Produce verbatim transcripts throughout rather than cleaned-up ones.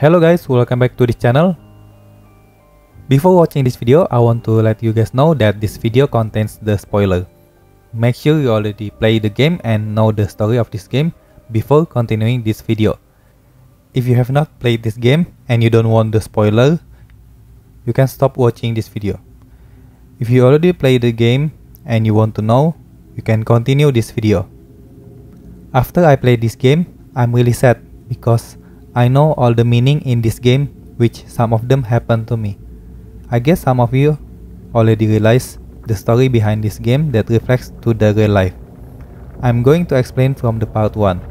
Hello guys, welcome back to this channel. Before watching this video, I want to let you guys know that this video contains the spoiler. Make sure you already play the game and know the story of this game before continuing this video. If you have not played this game and you don't want the spoiler, you can stop watching this video. If you already played the game and you want to know, you can continue this video. After I played this game, I'm really sad because I know all the meaning in this game, which some of them happened to me. I guess some of you already realize the story behind this game that reflects to the real life. I'm going to explain from the part one.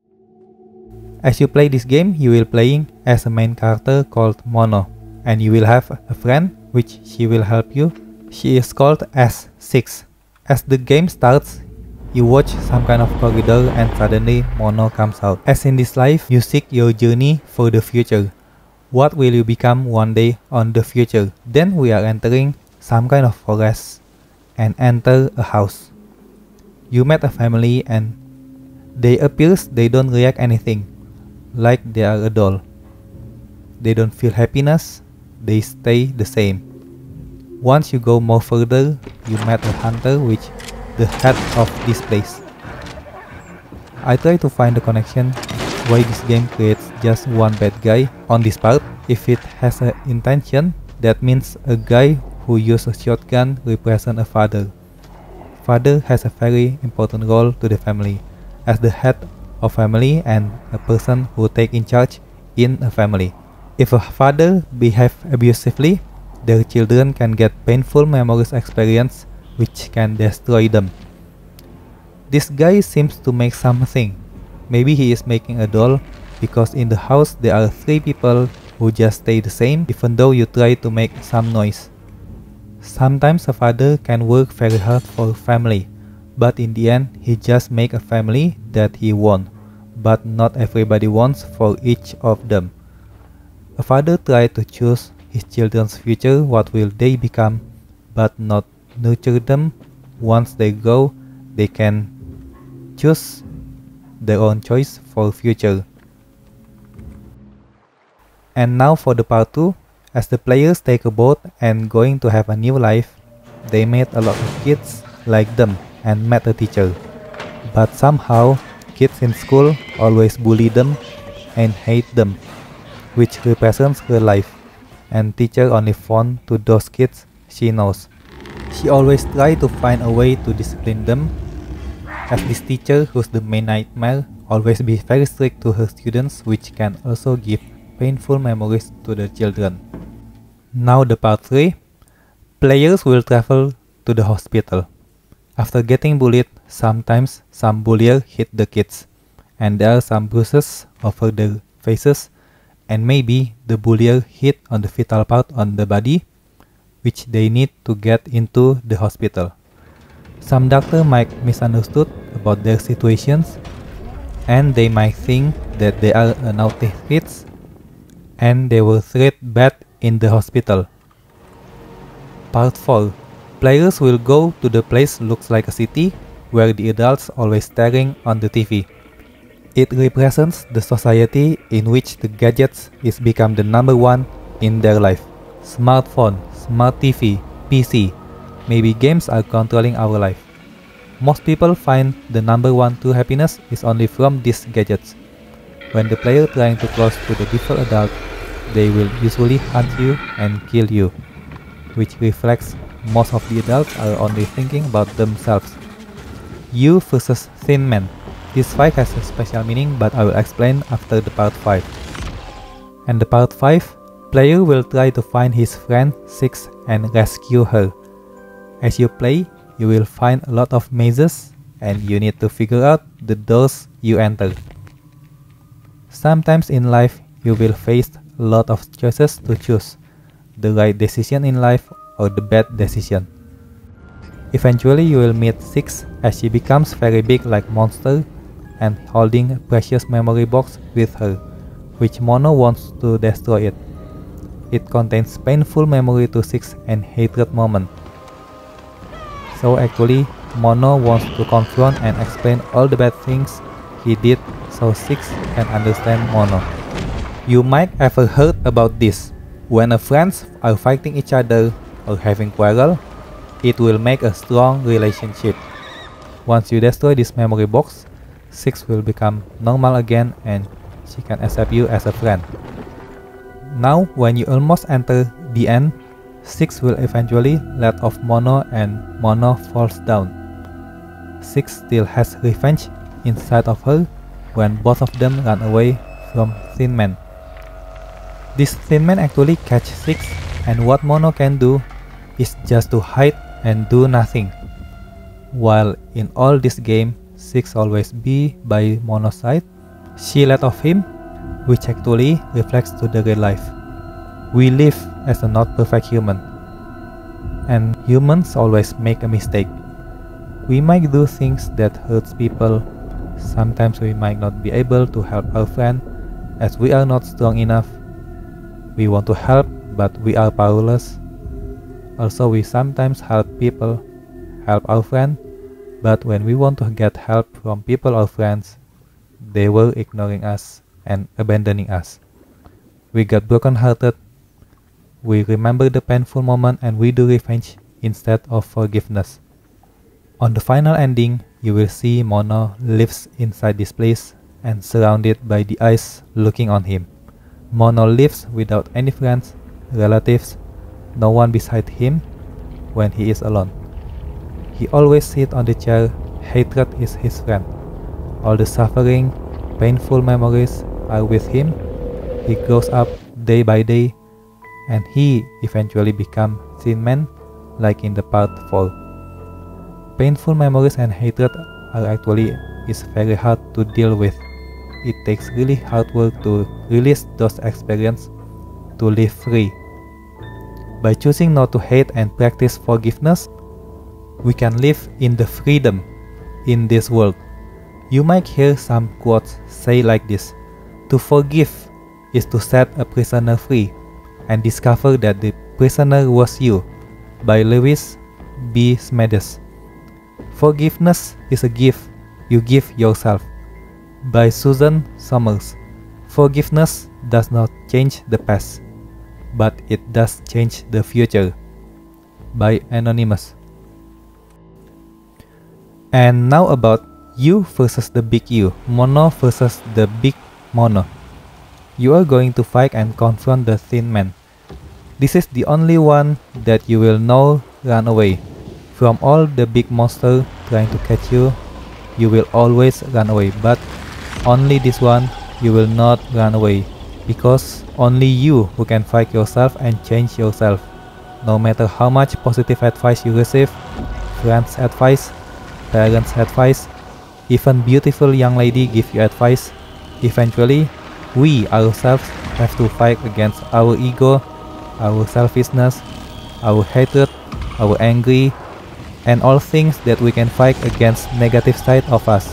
As you play this game, you will playing as a main character called Mono, and you will have a friend which she will help you. She is called S six. As the game starts, you watch some kind of corridor and suddenly Mono comes out. As in this life, you seek your journey for the future. What will you become one day on the future? Then we are entering some kind of forest and enter a house. You met a family and they appears they don't react anything, like they are a doll. They don't feel happiness, they stay the same. Once you go more further, you met a hunter which the head of this place. I try to find the connection why this game creates just one bad guy on this part. If it has an intention, that means a guy who uses a shotgun represents a father. Father has a very important role to the family as the head of family and a person who take in charge in a family. If a father behave abusively, their children can get painful memories experience which can destroy them. This guy seems to make something. Maybe he is making a doll because in the house there are three people who just stay the same even though you try to make some noise. Sometimes a father can work very hard for family, but in the end he just make a family that he wants, but not everybody wants for each of them. A father try to choose his children's future, what will they become, but not nurture them. Once they grow, they can choose their own choice for future. And now for the part two, as the players take a boat and going to have a new life, they met a lot of kids like them and met a teacher. But somehow, kids in school always bully them and hate them, which represents her life, and teacher only fond to those kids she knows. She always try to find a way to discipline them, as this teacher, who's the main nightmare, always be very strict to her students, which can also give painful memories to the children. Now the part three. Players will travel to the hospital. After getting bullied, sometimes some bullier hit the kids, and there are some bruises over their faces, and maybe the bullier hit on the vital part on the body, which they need to get into the hospital. Some doctor might misunderstood about their situations, and they might think that they are a naughty kids, and they will treat bad in the hospital. Part four. Players will go to the place looks like a city, where the adults always staring on the T V. It represents the society in which the gadgets is become the number one in their life. Smartphone, smart T V, P C, maybe games are controlling our life. Most people find the number one true happiness is only from these gadgets. When the player trying to close to the default adult, they will usually hunt you and kill you, which reflects most of the adults are only thinking about themselves. You versus Thin Man. This fight has a special meaning, but I will explain after the part five. And the part five, player will try to find his friend Six and rescue her. As you play, you will find a lot of mazes and you need to figure out the doors you enter. Sometimes in life, you will face a lot of choices to choose, the right decision in life or the bad decision. Eventually you will meet Six as she becomes very big like monster and holding a precious memory box with her, which Mono wants to destroy it. It contains painful memory to Six and hatred moment. So actually, Mono wants to confront and explain all the bad things he did so Six can understand Mono. You might ever heard about this. When a friends are fighting each other or having quarrel, it will make a strong relationship. Once you destroy this memory box, Six will become normal again and she can accept you as a friend. Now when you almost enter the end, Six will eventually let off Mono and Mono falls down. Six still has revenge inside of her when both of them run away from Thin Man. This Thin Man actually catch Six, and what Mono can do is just to hide and do nothing. While in all this game, Six always be by Mono's side, she let off him, which actually reflects to the real life. We live as a not perfect human, and humans always make a mistake. We might do things that hurts people. Sometimes we might not be able to help our friend as we are not strong enough. We want to help, but we are powerless. Also, we sometimes help people, help our friend, but when we want to get help from people or friends, they were ignoring us and abandoning us. We got broken-hearted. We remember the painful moment and we do revenge instead of forgiveness. On the final ending, you will see Mono lives inside this place and surrounded by the eyes looking on him. Mono lives without any friends, relatives, no one beside him when he is alone. He always sits on the chair. Hatred is his friend. All the suffering, painful memories are with him. He grows up day by day, and he eventually becomes Thin Man, like in the part four. Painful memories and hatred are actually is very hard to deal with. It takes really hard work to release those experiences to live free. By choosing not to hate and practice forgiveness, we can live in the freedom in this world. You might hear some quotes say like this: to forgive is to set a prisoner free and discover that the prisoner was you, by Lewis B. Smedes. Forgiveness is a gift you give yourself, by Susan Somers. Forgiveness does not change the past, but it does change the future, by Anonymous. And now about you versus the big you, Mono versus the big Mono. You are going to fight and confront the Thin Man. This is the only one that you will know run away. From all the big monsters trying to catch you, you will always run away, but only this one you will not run away, because only you who can fight yourself and change yourself. No matter how much positive advice you receive, friends' advice, parents' advice, even beautiful young lady give you advice, eventually we ourselves have to fight against our ego, our selfishness, our hatred, our angry, and all things that we can fight against negative side of us.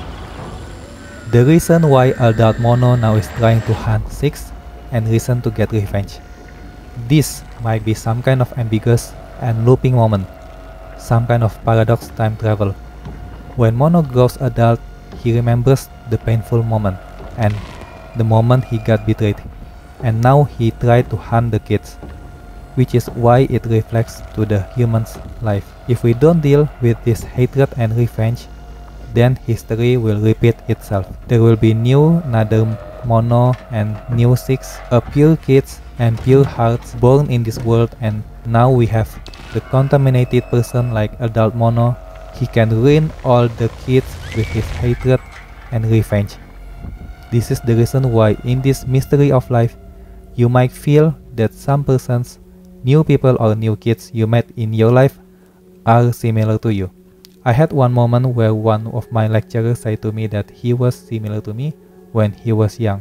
The reason why adult Mono now is trying to hunt Six and reason to get revenge. This might be some kind of ambiguous and looping moment, some kind of paradox time travel. When Mono grows adult, he remembers the painful moment and the moment he got betrayed, and now he tried to hunt the kids, which is why it reflects to the human's life. If we don't deal with this hatred and revenge, then history will repeat itself. There will be new another Mono and new Six, a pure kids and pure hearts born in this world, and now we have the contaminated person like adult Mono. He can ruin all the kids with his hatred and revenge. This is the reason why in this mystery of life, you might feel that some persons, new people or new kids you met in your life are similar to you. I had one moment where one of my lecturers said to me that he was similar to me when he was young.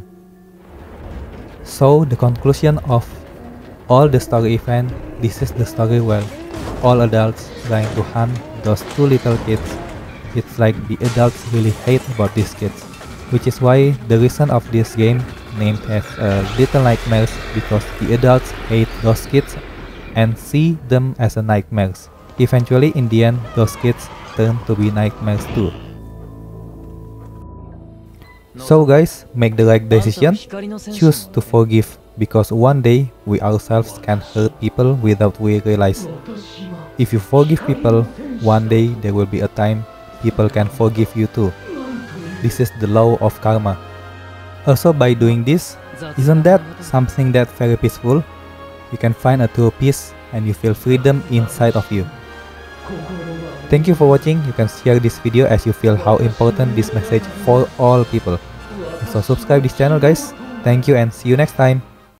So the conclusion of all the story event, this is the story where all adults trying to hunt those two little kids. It's like the adults really hate about these kids, which is why the reason of this game named as uh, Little Nightmares, because the adults hate those kids and see them as a nightmares. Eventually in the end, those kids turn to be nightmares too. So guys, make the right decision, choose to forgive, because one day we ourselves can hurt people without we realize. If you forgive people, one day there will be a time people can forgive you too. This is the law of karma. Also, by doing this, isn't that something that very peaceful? You can find a true peace and you feel freedom inside of you. Thank you for watching. You can share this video as you feel how important this message for all people. So subscribe this channel guys. Thank you and see you next time.